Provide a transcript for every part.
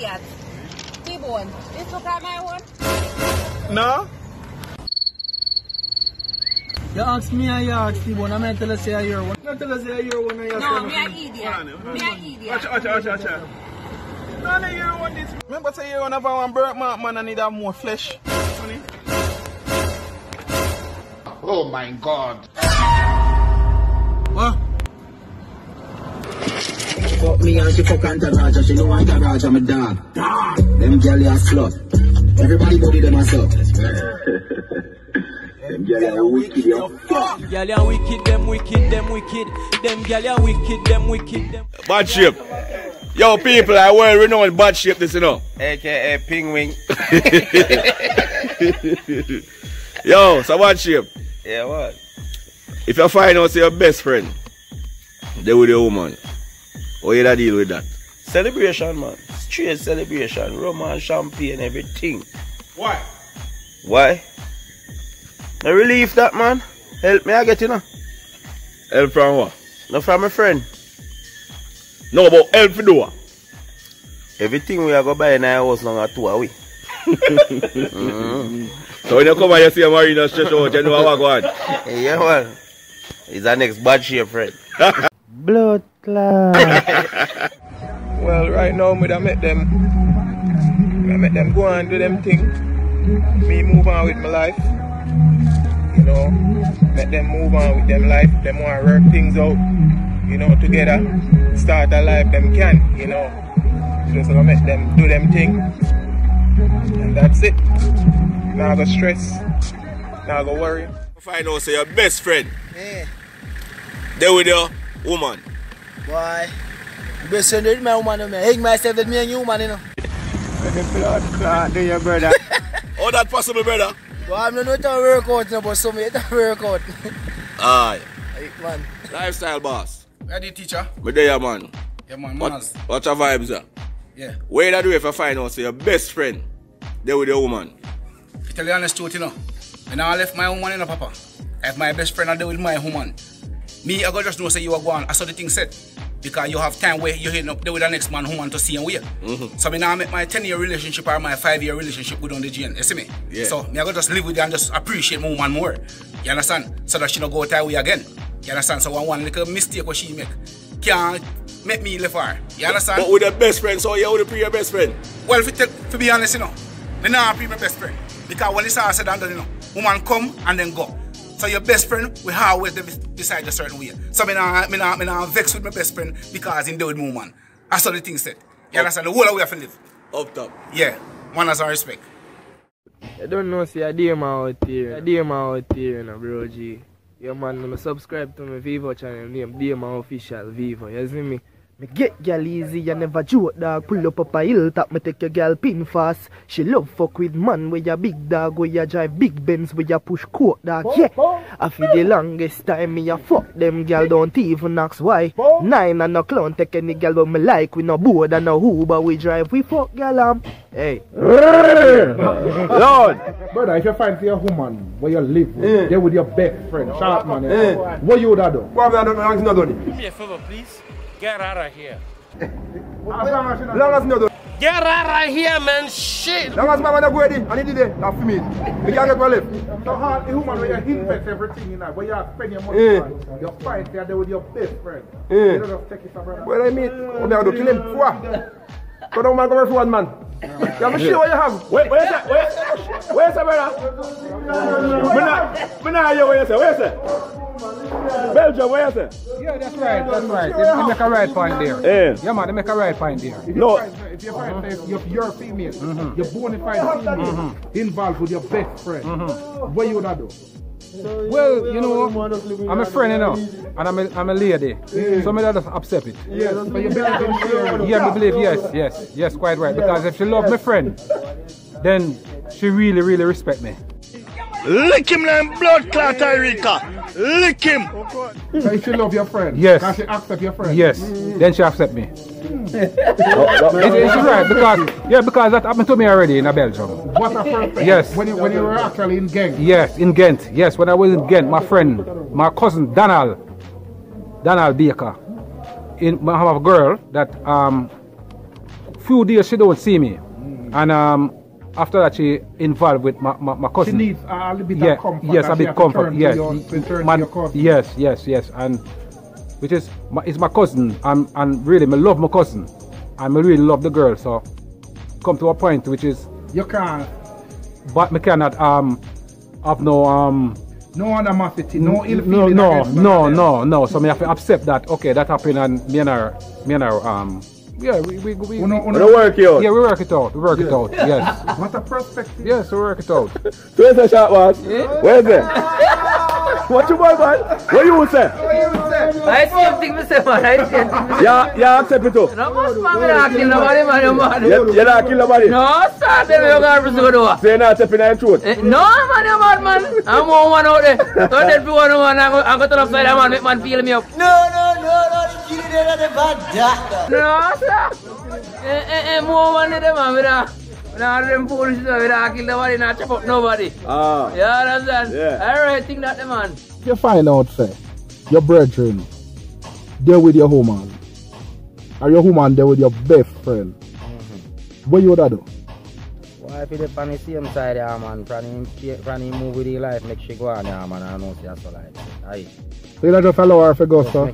idiot. T-Bone, this look like my one? No? You ask me and you ask T-Bone, I'm going to tell you say you're one. Not tell us you're one of your No, me an idiot. Me an idiot. Watch. No, no, you want this. Remember say you want to have one birthmark, man, and need have more flesh. Honey? Oh my God. What? Fuck me and she fuck Antaraja, she know Antaraja, my dog. Them girl are slut. Everybody body them as up. Them girl are wicked, yo. Fuck! Girl are wicked, them wicked, them wicked. Them girl are wicked, them wicked, them. Bad shape. Yo, people, I well renowned bad shape this, you know. AKA Ping Wing. Yo, so bad shape. Yeah, what? If you find out your best friend, they with your woman, how you da deal with that? Celebration, man. Straight celebration. Roman, champagne, everything. Why? Why? No relief that, man. Help me, I get you know. Help from what? No from my friend. No, about help for do what? Everything we are going to buy in our house long at 2 a week. So when you come and you see a marina stretch out, you know what go on? Yeah, well. He's our next bad shape friend. Blood clot. Well, right now, I met them go and do them thing. Me move on with my life. You know, let them move on with them life. Them want to work things out, you know, together. Start a life them can, you know. Just gonna make them do them thing. And that's it. Now go stress. Now go worry. Find out say your best friend. Yeah. They with your woman. Why? Best friend with my woman, I hang myself with me and you, woman, you know. Blood clot, do your brother. How that possible, brother? Well, I'm not to work out, no, but some it work out. Aye. Hey, man. Lifestyle boss. Where the teacher? Me there, man. Yeah, man, manners. What's your vibes, sir? Yeah. What you do if you find out say your best friend, they with your woman? To tell you the honest truth, you know, when I left my woman, you know, Papa, I have my best friend I deal with my woman. Me, I go just know say you are going, I saw the thing set. Because you have time where you're hitting up there with the next man woman to see and where. So I now make my 10-year relationship or my 5-year relationship with on the GN. You see me? Yeah. So me I go just live with you and just appreciate my woman more. You understand? So that she don't go that way again. You understand? So one little mistake what she make can't make me leave her. You understand? But with your best friend, so you would pre your best friend? Well, to be honest, you know, me not pre my best friend. Because when it's all said and done, you know, woman come and then go. So your best friend will always decide a certain way. So me not vex with my best friend because he do with my woman. That's how the thing said. You understand? The whole way I have to live. Up top. Yeah. Man has a respect. I don't know, see, I dear man out here. I dear man out here, you know, bro, G. Yeah, man, I'm subscribe to my Vivo channel name, Dear Man Official Vivo. You see me? Me get girl easy, you never joke, dog. Pull up a hilltop, me take your girl pin fast. She love fuck with man where you big dog, where you drive big Benz, where you push coat, dog. Yeah, I feel the longest time me a fuck them girl, don't even ask why. 9 and no clown, take any girl but me like. We no board and no Uber, we drive, we fuck girl, Hey. Lord! Brother, if you find for your woman where you live with, they with your best friend, sharp man, what you would have done? What have I done? Do me a favor, please. Get out of here. Long as no do. Get out of here, man. Shit. Long as my man go ready, and he did it, that's for me. We can't get my left. So hard, the woman where you invest everything in that, where you spend your money on, you fight there with your best friend. You don't just take it for brother. Well, I mean, what do I do? Kill him? What? Go down, man, go for one man. You have to show what you have. Where's that, brother? Me not hear what you say. Where you say? Belgium, where you say? Yeah, that's right. They make a right point there. Yeah, man, they make a right point there. If you find you're female, you're bona fide female, involved with your best friend, what you would have do? Well, you know, I'm a friend, you know, and I'm a lady, so I just accept it. Yes, but you believe in sharing. Yeah, I believe, yes, quite right. Because if she love my friend, then she really respect me. Lick him like blood clot, Erica. Lick him. So if she love your friend, yes. Can she accept your friend? Yes, then she accept me. It's right, because that happened to me already in Belgium. What a first thing. Yes. When you were actually in Ghent. Yes, in Ghent. Yes, when I was in Ghent, my friend, my cousin Donald Baker, I have a girl that few days she don't see me. And after that she involved with my cousin. She needs a little bit of comfort. Yes, a bit comfort. Yes. Yes. And which is my cousin. And really I love my cousin. And I really love the girl. So come to a point which is you can't. But me cannot have no animosity, no ill feeling. No. So me have to accept that. Okay, that happened, and me and her yeah, we work it out. Yeah, we work it out. Yes. What a perspective. Yes, we work it out. So where's the shot, boss? Where's it? What you boy, man? What you say? I see something to say, man. Yeah, accept it too. No, boss, man, we don't kill nobody, man. You don't kill nobody? No, sir, them you got to do. So you're not stepping in the truth? No, man, you're mad, man. I'm one out there. Don't tell people one, I'm going to upside that man, make man feel me up. No, kill it in the bad doctor. No, sir. More money than man, we don't them foolish stuff, we don't kill nobody, not chop up nobody. You understand? Yeah. Alright, think that the man. If you find out, say, your brethren, they're with your woman, or your woman there with your best friend, what you would do? Well, if you're on the same side, yeah, man, from him move with the life, make she go on, yeah, man, I know see so like that. So you don't just allow her if you go, sir?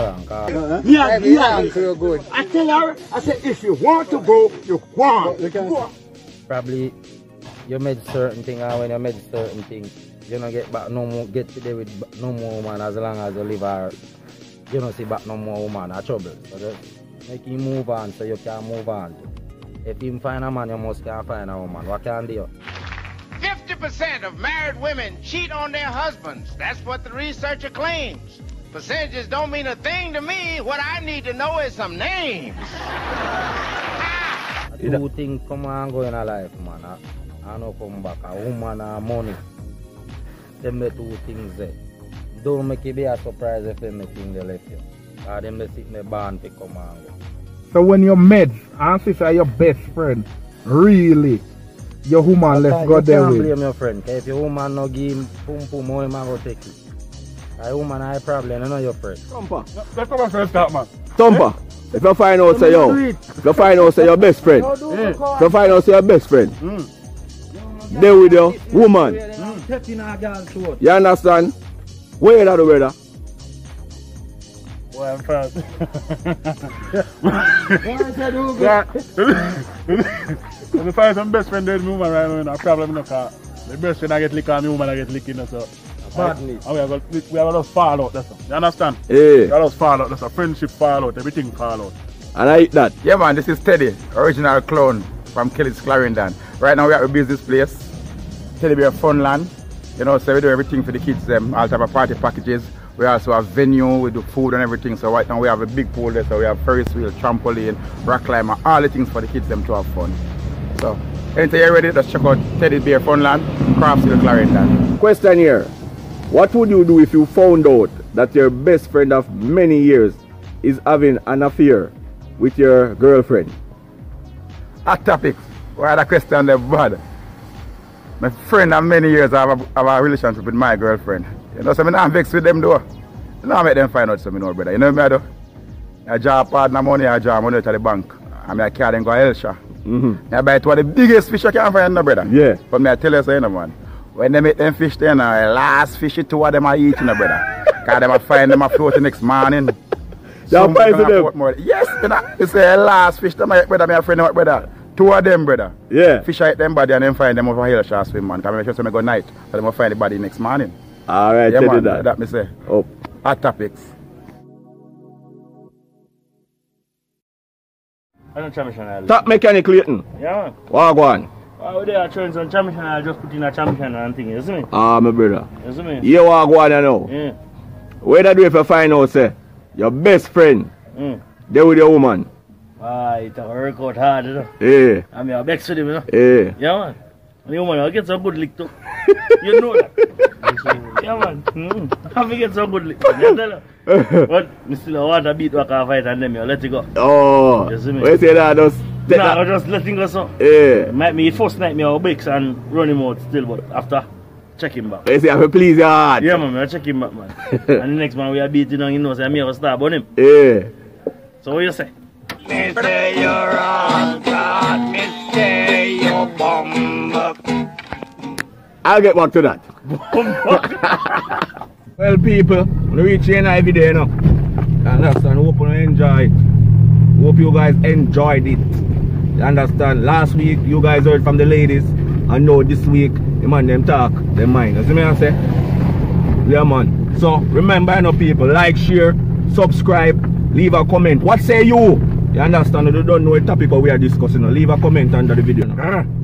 Good. I tell her, I said, if you want to go, you go. Probably you made certain thing, and when you made certain thing, you don't get back no more, get today with no more woman as long as you live her, you don't see back no more woman, that's trouble. So just make him move on so you can move on. If you find a man, you must can find a woman. What can do? 50% of married women cheat on their husbands. That's what the researcher claims. Percentages don't mean a thing to me. What I need to know is some names. Two things come and go in a life, man. I know come back. A woman and money. Them the two things there. Don't make it be a surprise if them think they left you. Or them they sit in the barn to come and go. So when you're meds and sister your best friend, really, your woman left go there with. You can't blame your friend. If your woman no give him pum, how him go take it? A woman have a problem, you know your friend. Thumper. Let's come and first start, man. Thumper. If you find out say if you find out say your best friend, if you find out say your best friend, there with your woman. You understand? Where you do, brother? Well, I'm fast. When you find some best friend, there's a woman right now, no problem in the car. The best friend I get licked and the woman I get licked in, so. Badly. And we have a lot of fall out, that's all. You understand? Yeah. We have a lot of fall out, that's a friendship fall out, everything fall out. And I eat that. Yeah, man, this is Teddy, original clown from Kelly's Clarendon. Right now we are at a business place, Teddy Bear Funland. You know, so we do everything for the kids, all type of party packages. We also have venue, we do food and everything. So right now we have a big pool there, so we have Ferris wheel, trampoline, rock climber, all the things for the kids them to have fun. So, anything you're ready, just check out Teddy Bear Funland, Craftsville, Clarendon. Question here. What would you do if you found out that your best friend of many years is having an affair with your girlfriend? Hot topic. Why the question there, bad? My friend of many years have a relationship with my girlfriend. You know, so I'm not vexed with them though. You know, I make them find out something, brother. You know what I do? I draw partner money, I draw money to the bank. And I carry them go to Elsha. I buy two of the biggest fish I can find, no, brother. Yeah. But I tell you so, you know, man. When they make them fish then, last fish, two of them are eating, no, brother. Because they find them afloat the next morning. You price them? Yes, brother. It's the last fish that my brother, my friend, brother. Two of them, brother. Yeah. Fish out them body and then find them over Elsha swim, man. Because I make sure I go night. So they will find the body next morning. Alright, yeah, tell man, you that. That me say. Oh. Hot topics. I don't champion. Top mechanic Clayton. Yeah, man. What go on? Oh, they are trying some champion. I just put in a champion and thing, you see me? Ah, my brother. You see me? You what go on now? Yeah. What do if you find out, say, your best friend, there with your woman? Ah, it's a work out hard, you know? Yeah. I mean, I'm vexed with him, you know? Yeah. Yeah, man. And the woman, I'll get some good lick too. You know that? Yeah, man. Have to get some good lick. You tell her. But I still want to beat back and fight and then I'll let it go. Oh. You see me? What you say that? Just take nah, that. I'll just let him go so. Yeah. Might me first night me I'll breaks and run him out still, but after, check him back. You say, I have to please your heart. Yeah, man, I'll check him back, man. And the next man we are beating on, you know, say, me have to start on him. Yeah. So what you say? Me say you're wrong, God. Me say you're bumbuck. I'll get back to that. Well, people, we reach here every day now. Understand? Hope you enjoy it. Hope you guys enjoyed it. You understand? Last week, you guys heard from the ladies. And now this week, the man them talk, them mind. You see me I say? Yeah, man. So, remember, you know, people, like, share, subscribe, leave a comment. What say you? You understand? You don't know the topic we are discussing. Leave a comment under the video now.